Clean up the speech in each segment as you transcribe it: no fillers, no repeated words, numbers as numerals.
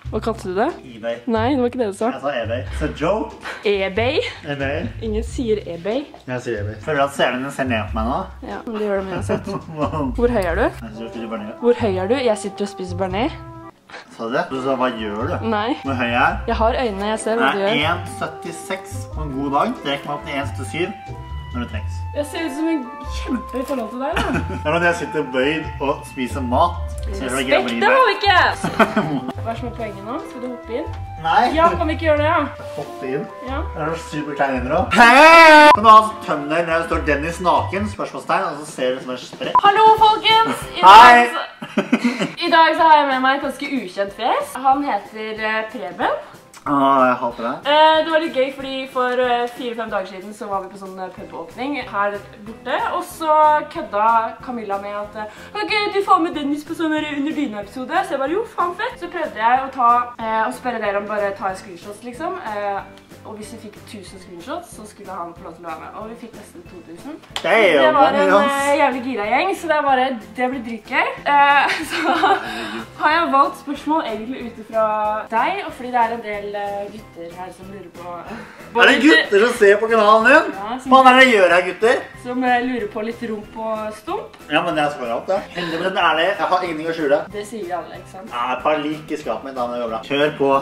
Hva kalte du det? eBay. Nei, det var ikke det du sa. Jeg sa eBay. Så Joe? eBay? eBay. Ingen sier eBay. Jeg sier eBay. Føler du at seerne dine ser ned på meg nå? Ja, men det gjør de uansett. Wow. Hvor høy er du? Jeg synes du bare ned. Hvor høy er du? Jeg sitter og spiser bearnés. Sa du det? Du sa, hva gjør du? Nei. Hvor høy jeg er? Jeg har øynene, jeg ser hva du gjør. Jeg er 1,76 på en god dag. Drek meg opp til 1,77 når det trengs. Jeg ser ut som en kjempe i forhold til deg, da. Det er når jeg sitter bøyd og spiser mat. Respekt, det må vi ikke! Hva er som er poenget nå? Skal du hoppe inn? Nei. Ja, kan vi ikke gjøre det, ja? Hoppe inn. Ja. Det er superklein inner også. Hei! Kan du ha en thumbnail når det står Dennis naken, spørsmålstegn, og så ser du som en sprett. Hallo, folkens! Hei! I dag så har jeg med meg et ganske ukjent fjes. Han heter Preben. Jeg hater det. Det var litt gøy, fordi for 4-5 dager siden så var vi på sånn pubåpning her borte. Og så kødda Camilla med at «Kan ikke du få med Dennis på sånn under dyna-episode?» Så jeg bare, jo, faen fett. Så prøvde jeg å og spørre dere om bare ta en screenshots, liksom. Og hvis vi fikk 1000 screenshots, så skulle han få lov til å være med. Og vi fikk nesten 2000. Det var en jævlig gira gjeng, så det blir dritgøy. Så har jeg valgt spørsmål egentlig utifra deg, og fordi det er en del gutter her som lurer på... Er det gutter som ser på kanalen din? Ja, hva er det dere gjør her, gutter? Som lurer på litt rump og stump. Ja, men jeg svarer opp det. 100% ærlig, jeg har ingenting å skjule. Det sier vi alle, ikke sant? Ja, et par lik i skapet mitt, da, men det går bra. Kjør på.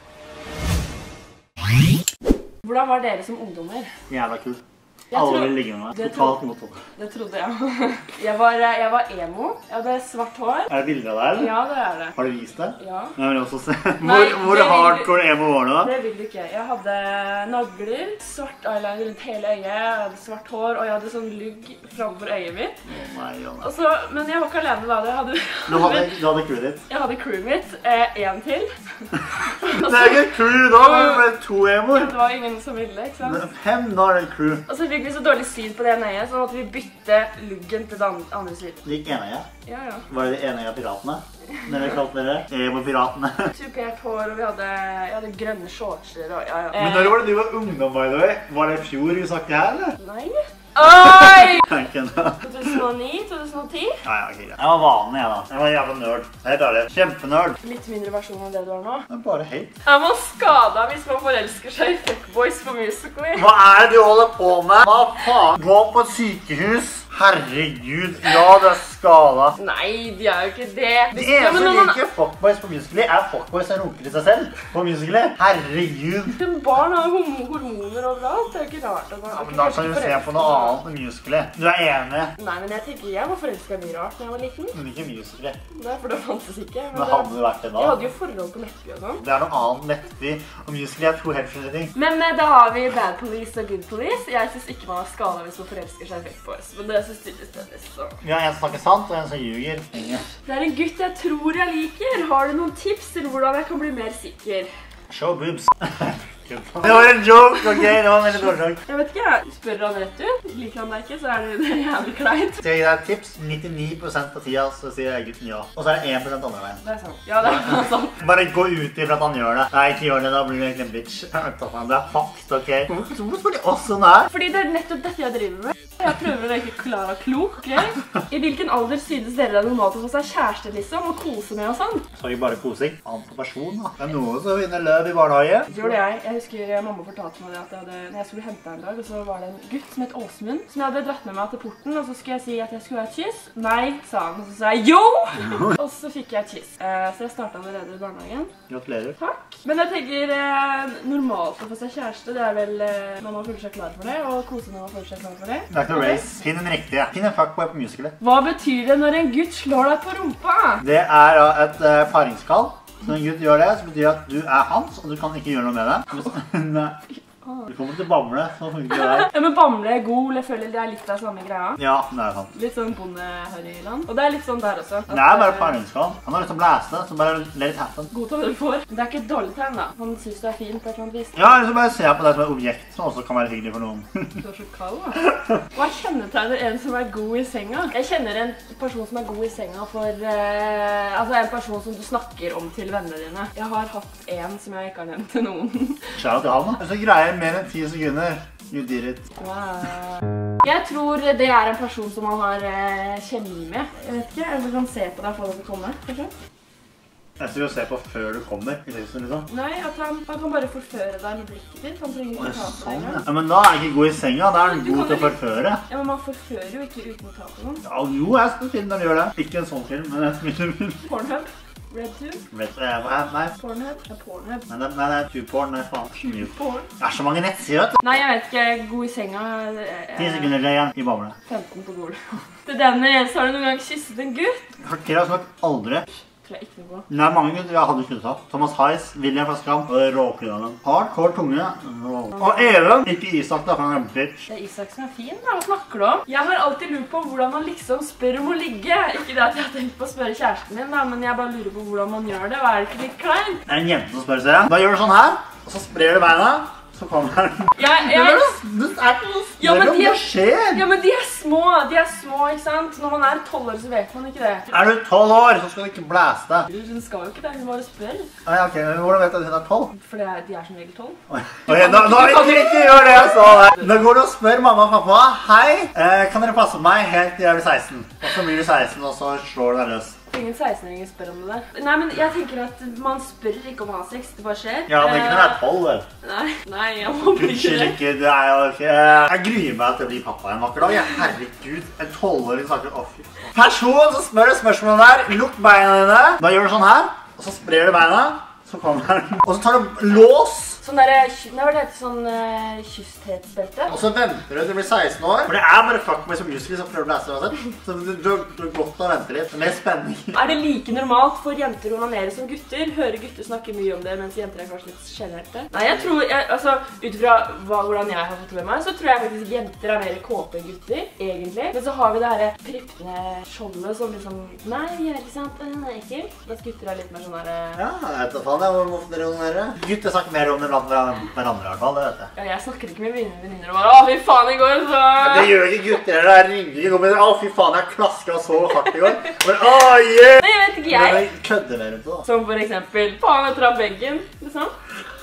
Hvordan var dere som ungdommer? Jævla kult. Alle vil ligge med meg. Totalt mot hodet. Det trodde jeg. Jeg var emo. Jeg hadde svart hår. Er det bilder av deg, eller? Ja, det er det. Har du vist det? Ja. Jeg vil også se. Hvor hardcore emo var det da? Det vil du ikke. Jeg hadde nagler, svart eyeliner rundt hele øyet, jeg hadde svart hår, og jeg hadde sånn lugg framfor øyet mitt. Men jeg var ikke alene da. Du hadde crewet ditt? Jeg hadde crewet mitt. En til. Det er ikke crew da, men bare 2 emoer. Det var ingen som ville, ikke sant? 5, da er det crew. Og så fikk vi så dårlig syn på det ene øyet, så måtte vi bytte luggen til den andre siden. Det gikk ene øyet? Ja, ja. Var det ene øyet piratene? Dere kalte dere emo-piratene? Tupert hår, og jeg hadde grønne shortser og ja. Men når var det du var ungdom, by the way? Var det i fjor vi snakket her, eller? Nei. Oi! 2009, 2010? Ja, ok, greit. Jeg var vanlig, jeg da. Jeg var en jævla nerd. Helt ærlig. Kjempenerd. Litt mindre versjon enn det du har nå. Det er bare hate. Er man skadet hvis man forelsker seg i fuckboys på Musical.ly? Hva er det du holder på med? Hva faen? Gå på et sykehus. Herregud, ja, du er skadet. Nei, de er jo ikke det. Det eneste som liker fuckboys på Musical.ly er fuckboys som runker i seg selv på Musical.ly. Herregud. Barn har hormoner overalt. Det er jo ikke rart at man... Ja, men da kan du se på noe annet enn Musical.ly. Du er enig? Nei, men jeg tenker jeg var forelsket mye rart da jeg var liten. Men ikke Musical.ly. Nei, for det fantes ikke. Men hadde du vært det da? Jeg hadde jo forhold på Nettby og sånn. Det er noe annet Nettby og Musical.ly er 2 helt forskjellige ting. Men da har vi Bad Police og Good Police. Jeg synes ikke man er skadet hvis man forelsker seg i fuckboys. Men det synes tydeligvis Dennis, så... Vi har en som snakker sant og en som ljuger. Det er en gutt jeg tror jeg liker. Har du noen tips til hvordan jeg kan bli mer sikker? Show boobs. Det var en joke, ok? Det var en veldig dårlig joke. Jeg vet ikke, jeg spør han rett ut. Liker han deg ikke, så er det jævlig kleint. Skal jeg gi deg et tips? 99% av tida så sier jeg gutten ja. Og så er det 1% andre veien. Det er sant. Ja, det er sant. Bare gå ut i for at han gjør det. Nei, ikke gjør det, da blir du egentlig en bitch. Det er fakt, ok? Hvorfor spør de oss sånn her? Fordi det er nettopp dette jeg driver med. Jeg prøver å leke klar og klok, ok? I hvilken alder synes dere det er normalt å få seg kjæreste, liksom, og kose med og sånn? Sorry, bare kosing. Annen på person, da. Det er noe som vinner løv i barnehage. Det gjorde jeg. Jeg husker mamma fortalte meg det at når jeg skulle hente en dag, og så var det en gutt som het Åsmund, som jeg hadde dratt med meg til porten, og så skulle jeg si at jeg skulle ha et kyss. Nei, sa han, og så sa jeg jo! Og så fikk jeg et kyss. Så jeg startet allerede i barnehagen. Gratulerer. Takk. Men jeg tenker, normalt å få seg kjæreste, det er vel når man føler seg klar for det, og kose når man føler seg klar for det. Det er ikke noe race. Finn en riktig. Finn en fuckboy på Musical.ly. Hva betyr det når en gutt slår deg på rumpa? Det er et paringskall. Så når en gutt gjør det, så betyr det at du er hans, og du kan ikke gjøre noe med det. Nei. Du kommer til Bamble, så funker det der. Ja, men Bamble er god, jeg føler det er litt av samme greia. Ja, det er sant. Litt sånn bonde-harryland. Og det er litt sånn der også. Det er bare paringskall. Han har liksom blæst det, så bare let it happen. God til hva du får. Det er ikke et dårlig tegn da. Han synes det er fint på et eller annet vis. Ja, så bare se på det som et objekt, som også kan være hyggelig for noen. Du er så kald da. Hva kjennetegner en som er god i senga? Jeg kjenner en person som er god i senga for, altså en person som du snakker om til vennene dine. Jeg har hatt en som jeg ikke har nevnt til noen. Shout til han da. Så greier mer enn 10 sekunder. You did it. Wow. Jeg tror det er en person som man har kjemi med. Jeg vet ikke, eller kan se på deg for å komme, kanskje? Jeg skal jo se på før du kommer i teksten, liksom. Nei, at han kan bare forføre deg med blikket ditt. Han trenger ikke ta på deg engang. Ja, men da er jeg ikke god i senga. Da er den god til å forføre. Ja, men man forfører jo ikke uten å ta på noen. Ja, jo, jeg skal film når du gjør det. Ikke en sånn film, men jeg skal film. Pornhub? RedTube? Nei. Pornhub? Ja, Pornhub. Nei, det er TubePorn. Nei, faen. TubePorn? Det er så mange nettsider, vet du. Nei, jeg vet ikke. God i senga. 10 sekunder igjen i bamle. 15 på gulvet. Til Dennis, har du noen gang kysset en gutt? Kira har sagt aldri. Tror jeg ikke noe på. Det er mange gutter jeg hadde sluttet av. Thomas Heiss, William Flaskam og Råklydanen. Hardcore tunge. Og Even, ikke Isak da, for han er bitch. Det er Isak som er fin, da. Hva snakker du om? Jeg har alltid lurt på hvordan man liksom spør om å ligge. Ikke det at jeg har tenkt på å spørre kjæresten min, da, men jeg bare lurer på hvordan man gjør det. Og er det ikke litt kleint? Det er en jente som spør seg. Da gjør du sånn her, og så sprer du beina. Så kommer den. Det er ikke noe Ja, men hva skjer? Ja, men de er små, ikke sant? Når man er 12 år, så vet man ikke det. Er du 12 år, så skal du ikke blæse deg. Hun skal jo ikke det, hun bare spør. Ok, hvordan vet du at hun er 12? For de er som regel 12. Nå ikke gjør det jeg sa der. Da går du og spør mamma og pappa, hei, kan dere passe på meg helt til jeg blir 16? Og så blir du 16, og så slår du deg løs. Ingen 16-åringer spør om det der. Nei, men jeg tenker at man spør ikke om å ha sex, det bare skjer. Ja, men ikke når jeg er 12, vel? Nei, jeg må bli ikke det. Er jo ikke. Jeg gruer meg til å bli pappa en vakker dag. Herregud, en 12-åring snakker å fy. Person som spør spørsmålet der, lukk beina dine. Da gjør du sånn her, og så sprer du beina, så kommer den. Og så tar du lås. Sånn der, hva var det heter, sånn kysthetsbelte? Og så venter du til du blir 16 år. For det er bare fuck meg som musical som prøver å blæse uansett. Så du har godt å vente litt. Med spenning. Er det like normalt for jenter å onanere som gutter? Hører gutter snakke mye om det, mens jenter er kanskje litt genererte? Nei, jeg tror, altså, ut fra hvordan jeg har fått med meg, så tror jeg faktisk jenter er mer kåpe enn gutter, egentlig. Men så har vi det her prippende skjoldet som liksom, nei, vi er ikke sant, det er ikke. Mens gutter er litt mer sånn her... Ja, jeg vet da faen, hvorfor dere onanerer. Gutter snakker mer om det blant hverandre i hvert fall, det vet jeg. Ja, jeg snakker ikke med venninner og bare, å fy faen i går, så... Det gjør ikke gutter, det ringer ikke noe med å fy faen, jeg klasket så hardt i går. Men, yeah! Nei, jeg vet ikke, jeg. Men kødder mer rundt det da. Som for eksempel, faen, jeg traff veggen, liksom.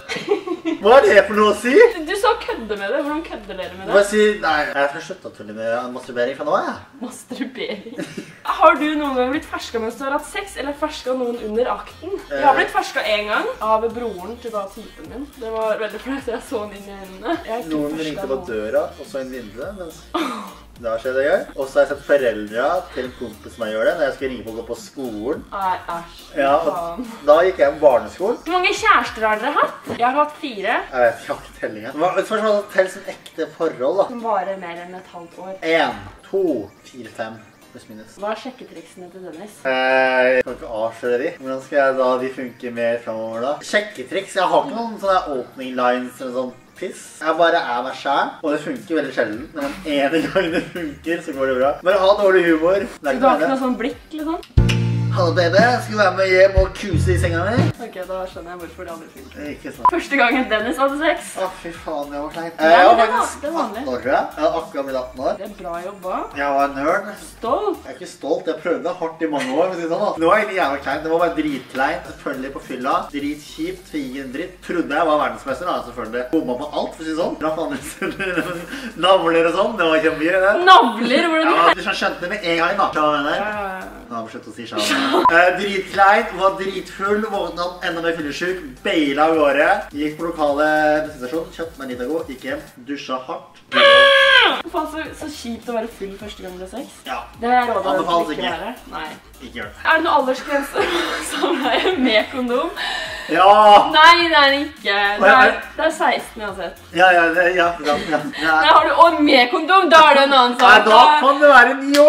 Hva er det for noe å si? Du sa kødde med det, hvordan kødder dere med det? Hva si? Nei, jeg skal slutte å tulle med masturbering fra nå, jeg. Masturbering? Har du noen gang blitt fersket mens du har hatt sex, eller fersket noen under akten? Jeg har blitt fersket en gang av broren til da typen min. Det var veldig flaut, jeg så han inn i øynene. Noen ringte på døra, og så en vindu, mens... Det har skjedd en gang. Og så har jeg sett foreldre til en kompis som jeg gjør det, når jeg skulle ringe på å gå på skolen. Nei, æsj. Ja, og da gikk jeg på barneskolen. Hvor mange kjærester har dere hatt? Jeg har hatt 4. Jeg vet ikke, jeg har ikke telling her. Først var det tell som ekte forhold da. Som varer mer enn et halvt år. 1, 2, 4, 5, pluss minus. Hva er sjekketriksene til Dennis? Jeg kan ikke avsløre de. Hvordan skal jeg da de funke mer fremover da? Sjekketriks? Jeg har ikke noen sånne opening lines eller sånn. Piss. Jeg bare er meg selv, og det funker veldig sjelden. Men den ene gangen det funker, så går det bra. Bare ha dårlig humor. Så du har ikke noe sånn blikk, liksom? Hallo, baby. Skal du være med hjem og kuse i senga mi? Ok, da skjønner jeg hvorfor det aldri funker. Ikke sant. Første gangen Dennis hadde sex. Å, fy faen, det var kleint. Nei, Jeg var det er faktisk vanlig. 18 år, tror jeg. Jeg hadde akkurat blitt 18 år. Det er bra jobba. Jeg var en nerd. Stolt. Jeg er ikke stolt. Jeg prøvde hardt i mange år, for å si det sånn da. Det var egentlig jævlig kleint. Det var bare dritkleint. Selvfølgelig på fylla. Dritkjipt. Tvigen dritt. Trodde jeg var verdensmester, da, selvfølgelig. Bomma på alt, for å si det sånn. Traff andre steder. Navler og sånn. Det var kjempemye, det. Navler? Hvordan Ja, du skjønte det med en gang, da. Sjå, venner. Nå har vi slutt å si sjå. Dritkleint, var dritfull, våknet opp enda mer fyllesyk, beila av gårde, gikk på lokale bensinstasjon, kjøpte meg en Litago, gikk hjem, dusja hardt. Faen, så kjipt å være full første gang du har sex. Ja. Det er rådet Anbefales ikke ikke. være. Nei. Ikke gjør det. Er det noen aldersgrense samleie med kondom? Ja! Nei, det er det ikke. Det er 16 uansett. Ja. Nei, har du og med kondom, da er det en annen Nei, sak. da kan det være 9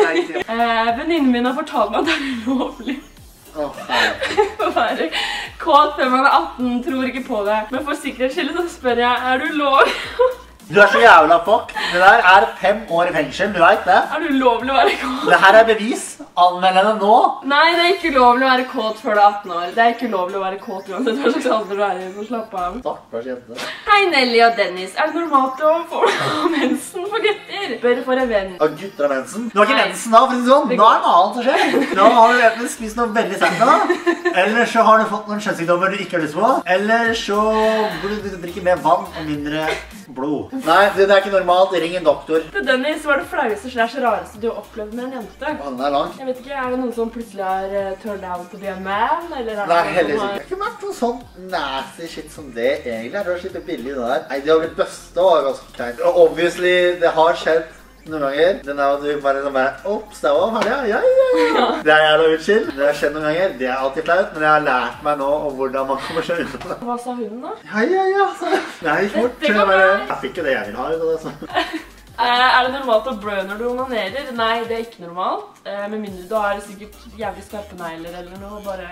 år! Venninnen min har fortalt meg at det er ulovlig. Åh, nei. Å være kåt før man er 18, tror ikke på det. Men for sikkerhets skyld så spør jeg, er du lov? Du er så jævla fuck. Det der er 5 år i fengsel, du vet det. Er du lovlig å være kåt? Det her er bevis. Anmeld henne nå. Nei, det er ikke lovlig å være kåt før du er 18 år. Det er ikke lovlig å være kåt uansett hva slags alder du er i, så slapp av. Stakkars jente. Hei Nelly og Dennis, er det normalt å få mensen for gutter? Bør for en venn. Og gutter har mensen. Du har ikke Nei. mensen da, for å si det sånn. Nå er det noe annet som skjer. Nå har du enten spist noe veldig sent da. Eller så har du fått noen kjønnssykdommer du ikke har lyst på. Eller så burde du drikke mer vann og mindre blod. Nei, det er ikke normalt. Ring en doktor. Til Dennis, hva er det flaueste slash rareste du har opplevd med en jente? Den er lang. Jeg Jeg vet ikke, er det noen som plutselig har turned out to be a man, eller er Nei, det heller noen ikke. Det har ikke vært noe sånn nasty shit som det, egentlig. Det var skikkelig billig det der. Nei, det har blitt bøsta og ganske kleint. Og obviously, det har skjedd noen ganger. Den er jo du bare sånn opps, det var ferdig, ja. Det er jævla utskill. Det har skjedd noen ganger. Det er alltid flaut, men jeg har lært meg nå om hvordan man kommer seg ut av det. Hva sa hunden da? Ja, så det gikk fort. Jeg fikk jo det jeg ville ha ut av det, så. Er det normalt å blø når du onanerer? Nei, det er ikke normalt. Med mindre du har sikkert jævlig skarpe negler eller noe, bare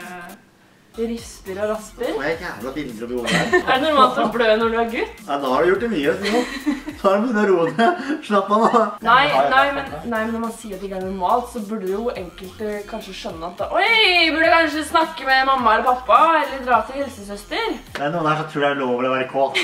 risper og rasper. Hva er jævla bilder å be her? Er det normalt å blø når du er gutt? Ja, da har du gjort det mye, Simon. Så har du begynt å roe ned. Slapp av nå. Nei, men når man sier at det ikke er normalt, så burde jo enkelte kanskje skjønne at oi, burde kanskje snakke med mamma eller pappa, eller dra til helsesøster. Det er noen her som tror det er lov å være kåt.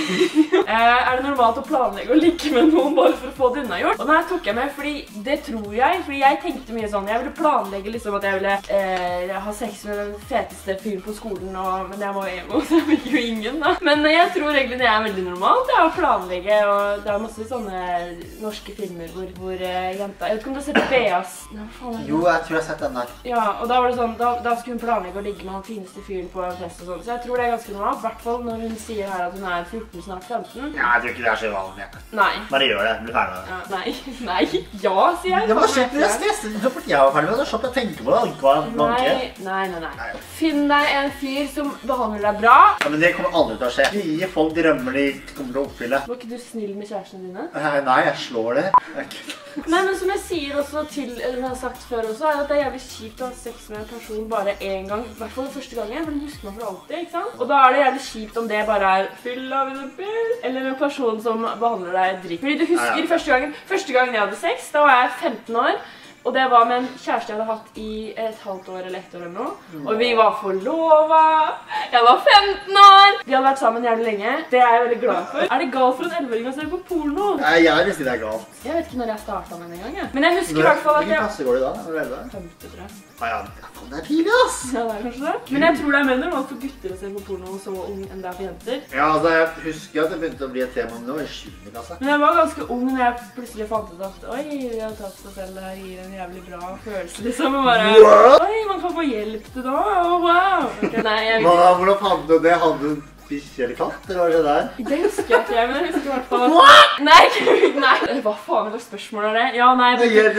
Er det normalt å planlegge å ligge med noen bare for å få det unnagjort? Og nei, tok jeg med, fordi det tror jeg, fordi jeg tenkte mye sånn, jeg ville planlegge liksom at jeg ville ha sex med den feteste fyren på skolen, men jeg var emo, så jeg fikk jo ingen da. Men jeg tror egentlig det er veldig normalt, det er å planlegge, og det er masse sånne norske filmer hvor jenta, jeg vet ikke om du har sett Beas? Jo, jeg tror jeg har sett den der. Ja, og da var det sånn, da skulle hun planlegge å ligge med han fineste fyren på en fest og sånn, så jeg tror det er ganske normalt, i hvert fall når hun sier her at hun er 14, snart 15. Ja, jeg tror ikke det er så vanlig. Nei. Bare gjør det, bli ferdig med det. Ja, nei, ja, sier jeg. Det var skikkelig stresset, så fort jeg var ferdig med det, så slapp jeg å tenke på det. Nei. Finn deg en fyr som behandler deg bra. Ja, men det kommer aldri til å skje. Mye folk drømmer de kommer til å oppfylle. Var ikke du snill med kjærestene dine? Nei, jeg slår det. Nei, men som jeg sier også til, eller jeg har sagt før også, er at det er jævlig kjipt å ha sex med en person bare en gang, i hvert fall den første gangen, for den husker man for alltid, ikke sant? Og da er det jævlig kjipt om det bare er fyll av en fyr, eller en person som behandler deg dritt. Fordi du husker første gangen jeg hadde sex, da var jeg 15 år, og det var med en kjæreste jeg hadde hatt i et halvt år eller ett år eller noe. Og vi var forlovet. Jeg var 15 år. Vi hadde vært sammen jævlig lenge. Det er jeg veldig glad for. Er det galt for en 11-åring å se på porno? Nei, jeg vil si det er galt. Jeg vet ikke når jeg startet med den en gang, jeg. Men jeg husker i hvert fall at Hvilken klasse går du da? Når du er 11? 5, tror jeg. Ja, det er tidlig, ass! Ja, det er kanskje det. Men jeg tror det er mer normalt for gutter å se på porno så ung enn det er for jenter. Ja, altså, jeg husker at det begynte å bli et tema, men det var i 7. klasse. Men jeg var ganske ung når jeg plutselig fant ut at oi, jeg har tatt seg selv, det her gir en jævlig bra følelse, liksom. Og bare, oi, man kan få hjelp til det, wow! Okay, nei, jeg vet ikke. Hvordan fant du det? Hadde du bikkje eller katt, eller hva er det der? Det husker jeg ikke, men jeg husker i hvert fall at... Nei! Hva faen er det spørsmål er det? Ja, nei,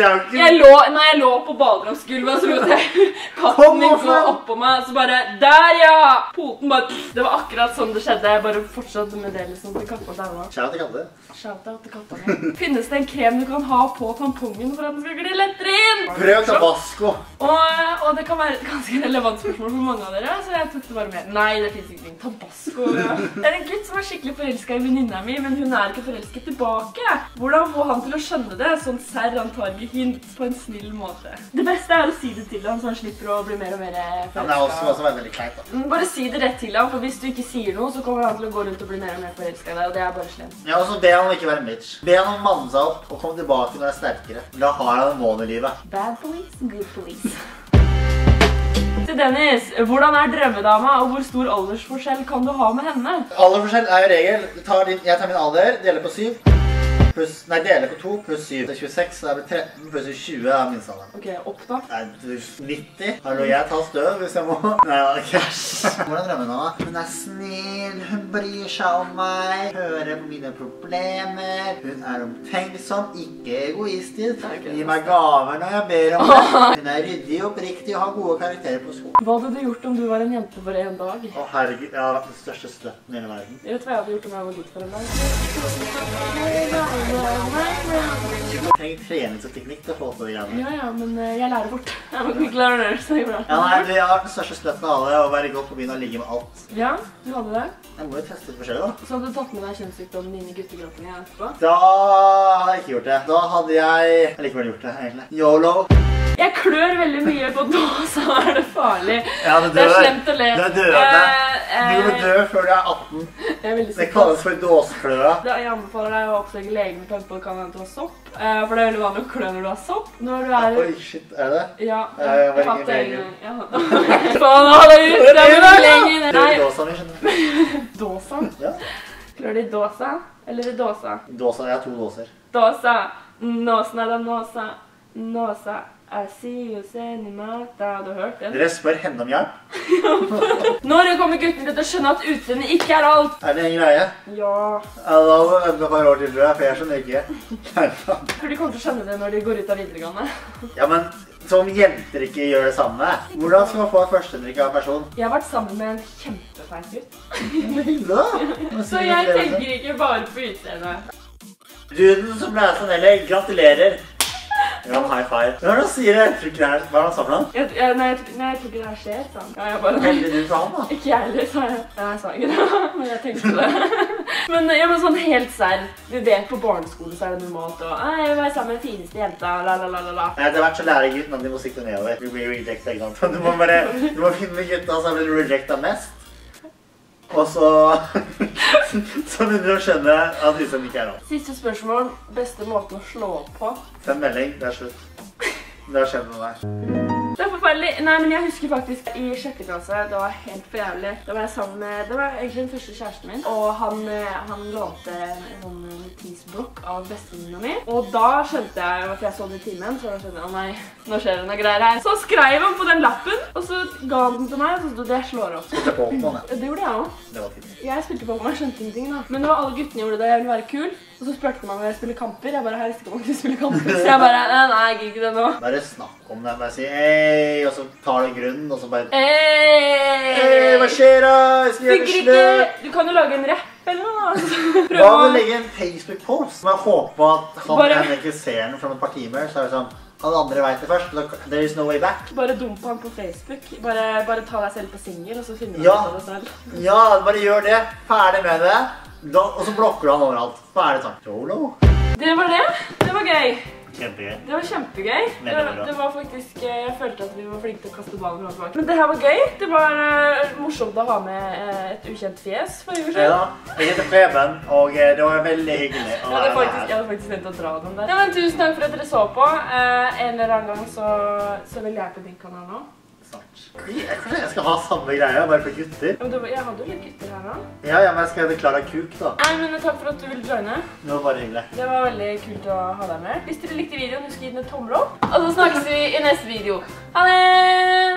jeg lå på baderomsgulvet, så lot jeg katten min gå opp på meg, så bare, der ja! Poten bare, det var akkurat sånn det skjedde, jeg bare fortsatte med det liksom til katta daua. Shout til katter. Shout out til kattene. Finnes det en krem du kan ha på tampongen for at den skal gli lettere inn? Prøv Tabasco. Og det kan være et ganske relevant spørsmål for mange av dere, så jeg tok det bare med. Nei, det finnes ikke Tabasco. Det er en gutt som er skikkelig forelsket i venninna mi, men hun er ikke forelsket tilbake. Hvordan få han til å skjønne det? Sånn serr han tar ikke hint på en snill måte. Det beste er å si det til han, så han slipper å bli mer og mer forelsket. Ja, det er også veldig kleint da. Bare si det rett til han, for hvis du ikke sier noe, så kommer han til å gå rundt og bli mer og mer forelsket i deg, og det er bare slemt. Ja, og så be han om ikke være en bitch. Be han om å manne seg opp og komme tilbake når det er sterkere. Da har han en mål i livet. Bad police, good police. Til Dennis, hvordan er drømmedama, og hvor stor aldersforskjell kan du ha med henne? Aldersforskjell er jo regel. Jeg tar min alder, deler på 7. Deler på 2 pluss 7. Det er 26, så det blir 13 pluss 20 er minstalderen. Ok, opp da. Nei, 90. Hallo, jeg tar støv hvis jeg må. Nei, ok. Hvordan drømmer hun da? Hun er snill, hun bryr seg om meg, hører på mine problemer, hun er omtenksom, ikke egoistisk, gir meg gaver når jeg ber om det. Hun er ryddig, oppriktig og har gode karakterer på skolen. Hva hadde du gjort om du var en jente for en dag? Å herregud, jeg har vært den største støtten i hele verden. Jeg vet hva jeg hadde gjort om jeg var gutt for en dag. Jeg trenger treningsteknikk til å få til det greiene. Ja, men jeg lærer bort. Jeg må ikke klare det, så det er bra. Ja, nei, jeg har vært den største støtten av alle, og være godt på byen og ligge med alt. Ja, du hadde det. Jeg må jo teste litt forskjellig da. Så hadde du tatt med deg kjønnssykdommen inn i guttegruppen igjen etterpå? Da hadde jeg ikke gjort det. Da hadde jeg likevel gjort det, egentlig. YOLO. Jeg klør veldig mye på dåsa, er det farlig? Ja, det er slemt å le. Det er dødende. Du kommer dø før du er 18. Det kalles for dåsekløa. Jeg anbefaler deg å oppsøke legen med tanke på at det kan hende du har sopp. For det er veldig vanlig å klø når du har sopp. Når du er... Oi, shit, er det? Ja, jeg har var hatt ikke det legen. Faen, hold deg ut! Det er vel lenge. Det er dåsa mi, skjønner du. Dåsa? Ja. Klør det i dåsa? Eller i dåsa? Dåsa, jeg har 2 dåser. Dåsa. Nåsen er da nåsa. Nåsa. I see you cinema. Da hadde du hørt den. Dere spør henne om hjelp. Når kommer gutten til å skjønne at utseendet ikke er alt? Er det en greie? Ja. Ja, da må vi vente et par år til, tror jeg, for jeg skjønner ikke. For de kommer til å skjønne det når de går ut av videregående. Ja, men som jenter ikke gjør det samme, hvordan skal man få et førsteinntrykk av en person? Jeg har vært sammen med en kjempefeit gutt. Det er hyggelig da. Så jeg tenker ikke bare på utseendet. Duden som ble sånn, eller gratulerer. Ja, high five. Hva er det han sier? Jeg tror ikke det er... Hva er det han sa for noe? Nei, jeg tror ikke det her skjer, sa han. Ja, jeg bare... Heldig du sa han, da. Ikke jeg heller, sa jeg. Nei, jeg sa ikke det, men jeg tenkte det. Men sånn helt serr. Du vet, på barneskole så er det normalt å jeg var sammen med den fineste jenta, la. Etter hvert så lærer gutten at de må sikte nedover. Du blir rejectet, ikke sant? Du må finne gutta som blir rejectet mest. Og så begynner du å skjønne at utseendet ikke er noe. Siste spørsmål. Beste måten å slå opp på? Send melding, det er slutt. Det har skjedd med deg. Det er forferdelig. Nei, men jeg husker faktisk i 6. klasse, det var helt for jævlig. Da var jeg sammen med, det var egentlig den første kjæresten min, og han lånte en sånn notisblokk av bestevenninna mi. Og da skjønte jeg, at jeg så det i timen, så da skjønte jeg, å nei, nå skjer det noe greier her. Så skrev han på den lappen, og så ga han den til meg, og så stod det, jeg slår opp. Spilte på den, ja. Det gjorde jeg også. Det var fint. Jeg spilte på meg, jeg skjønte ingenting da. Men da alle guttene gjorde det, jeg ville være kul. Og så spurte man om jeg spiller kamper. Jeg bare, jeg visste ikke om jeg spiller kamper. Så jeg bare, nei, jeg gikk ikke det nå. Bare snakk om det, bare si hei, og så tar det grunnen, og så bare Hei, hva skjer da? Jeg skal gjøre det slutt. Du kan jo lage en rapp eller noe. Hva vil legge en Facebook-post? Men jeg håper på at han ikke ser den fra noen par timer, så er det sånn, alle andre vet det først, there is no way back. Bare dump han på Facebook. Bare ta deg selv på single, og så finner du ja. det selv. Ja, bare gjør det. Ferdig med det. Og så blokker du han overalt. Ferdig sånn. Jolo. Det var det. Det var gøy. Kjempegøy. Det var kjempegøy. Det var faktisk, jeg følte at vi var flinke til å kaste ballen fra tilbake. Men det her var gøy. Det var morsomt å ha med et ukjent fjes for i år siden. Ja, jeg heter Preben, og det var veldig hyggelig å være her. Jeg hadde faktisk tenkt å dra den der. Ja, men tusen takk for at dere så på. En eller annen gang så vil jeg på din kanal nå. Kanskje jeg skal ha samme greie, bare for gutter. Men jeg hadde jo litt gutter her nå. Ja, men jeg skal hete Klara Kuk da. Nei, men takk for at du ville joine. Det var bare hyggelig. Det var veldig kult å ha deg med. Hvis dere likte videoen, husk å gi den en tommel opp. Og så snakkes vi i neste video. Ha det!